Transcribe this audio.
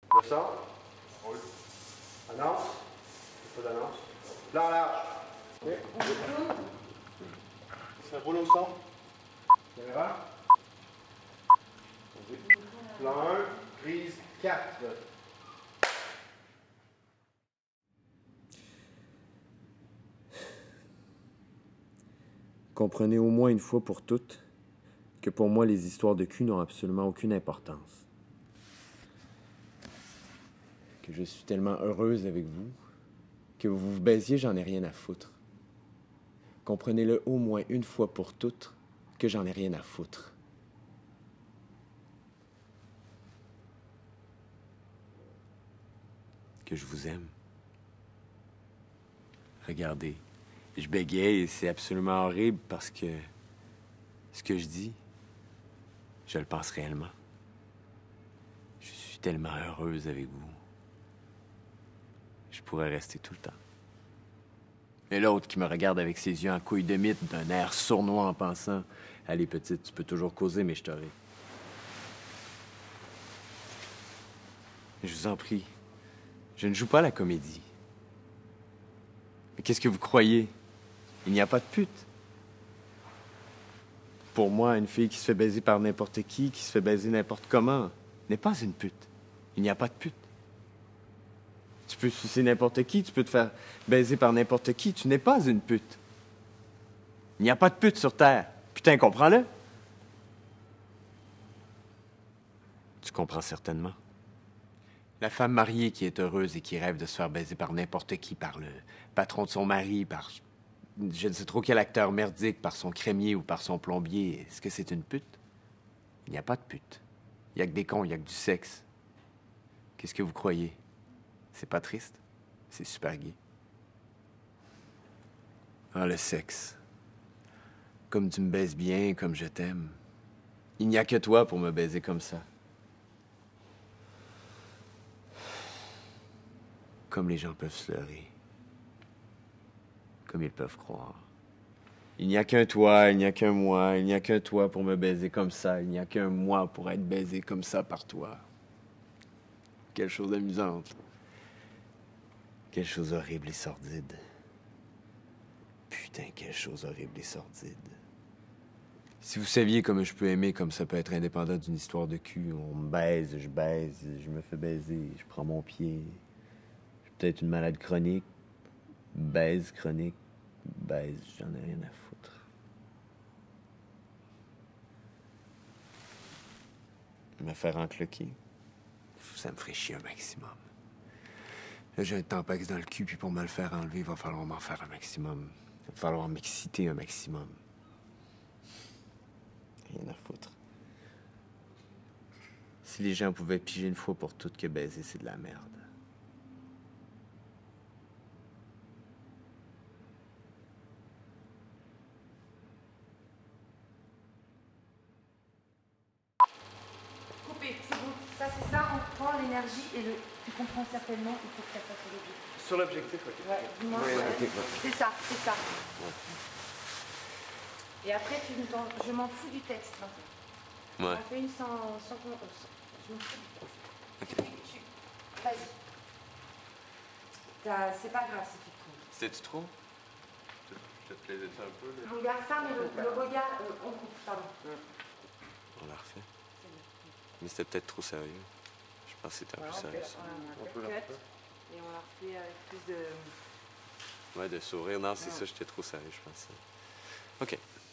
Le sort. Oui. Annonce. Pas d'annonce. Plan large. OK. Ça roule au son. Caméra. Vas-y. Plan 1, prise 4. Comprenez au moins une fois pour toutes que pour moi, les histoires de cul n'ont absolument aucune importance. Que je suis tellement heureuse avec vous, que vous vous baisiez, j'en ai rien à foutre. Comprenez-le au moins une fois pour toutes que j'en ai rien à foutre. Que je vous aime. Regardez, je bégaye et c'est absolument horrible parce que ce que je dis, je le pense réellement. Je suis tellement heureuse avec vous. Je pourrais rester tout le temps. Et l'autre qui me regarde avec ses yeux en couille de mythe, d'un air sournois en pensant « Allez, petite, tu peux toujours causer, mais je t'aurai. » Je vous en prie, je ne joue pas la comédie. Mais qu'est-ce que vous croyez? Il n'y a pas de pute. Pour moi, une fille qui se fait baiser par n'importe qui se fait baiser n'importe comment, n'est pas une pute. Il n'y a pas de pute. Tu peux sucer n'importe qui, tu peux te faire baiser par n'importe qui, tu n'es pas une pute. Il n'y a pas de pute sur Terre. Putain, comprends-le? Tu comprends certainement. La femme mariée qui est heureuse et qui rêve de se faire baiser par n'importe qui, par le patron de son mari, par je ne sais trop quel acteur merdique, par son crémier ou par son plombier, est-ce que c'est une pute? Il n'y a pas de pute. Il n'y a que des cons, il n'y a que du sexe. Qu'est-ce que vous croyez? C'est pas triste? C'est super gai. Ah, le sexe. Comme tu me baises bien, comme je t'aime. Il n'y a que toi pour me baiser comme ça. Comme les gens peuvent se leurrer. Comme ils peuvent croire. Il n'y a qu'un toi, il n'y a qu'un moi, il n'y a qu'un toi pour me baiser comme ça, il n'y a qu'un moi pour être baisé comme ça par toi. Quelle chose amusante. Quelle chose horrible et sordide. Putain, quelle chose horrible et sordide. Si vous saviez comme je peux aimer, comme ça peut être indépendant d'une histoire de cul, on me baise, je me fais baiser, je prends mon pied. Je suis peut-être une malade chronique, baise chronique, baise, j'en ai rien à foutre. Me faire encloquer, ça me ferait chier un maximum. Là, j'ai un tampax dans le cul, puis pour me le faire enlever, il va falloir m'en faire un maximum. Il va falloir m'exciter un maximum. Rien à foutre. Si les gens pouvaient piger une fois pour toutes que baiser, c'est de la merde. Coupé, c'est bon. Ça, c'est ça, on prend l'énergie et le... Tu comprends certainement, il faut que ça fasse sur l'objectif. Sur l'objectif, OK. Ouais, dis-moi. Oui, Ouais. OK. C'est ça, c'est ça. Ouais. Et après, je m'en fous du texte maintenant. Ouais. On fait une sans qu'on... Je m'en fous du texte. OK. Vas-y. C'est pas grave si tu te trompes. C'était-tu trop? Je te plaisais un peu, là? On garde ça, mais le regard, on coupe, pardon. On la refait. Mais c'était peut-être trop sérieux. Je pense que c'était un peu sérieux, ça. On peut cut, et on la refait avec plus de... Ouais, de sourire. Non, c'est ça, j'étais trop sérieux, je pense. OK.